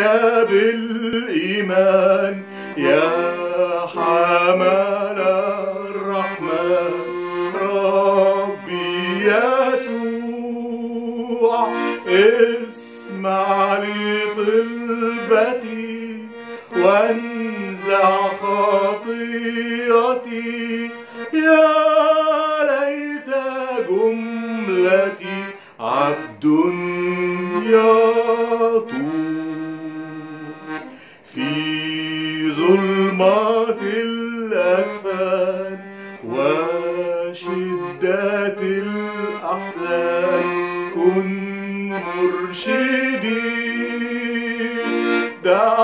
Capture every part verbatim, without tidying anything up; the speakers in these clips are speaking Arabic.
بالإيمان يا حمل الرحمن ربي يسوع، اسمع لطلبتي وانزع خطيئتي، يا ليت جملتي عبد يطوب في ظلمات الأكفان وشدة الأحزان. كن مرشدي، دع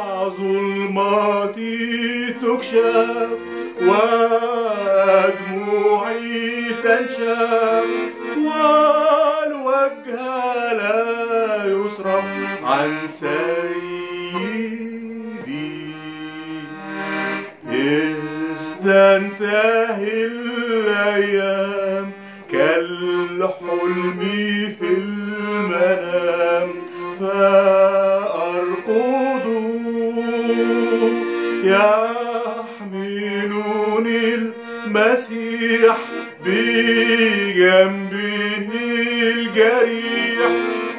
ظلماتي تكشف ودموعي تنشف، والوجه لا يصرف عن سيدي. إذ تنتهي الأيام كالحلم في المنام، فأرقد يحملني المسيح بجنبه الجريح،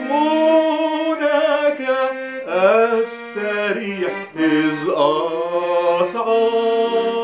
هناك أستريح إذ أصعد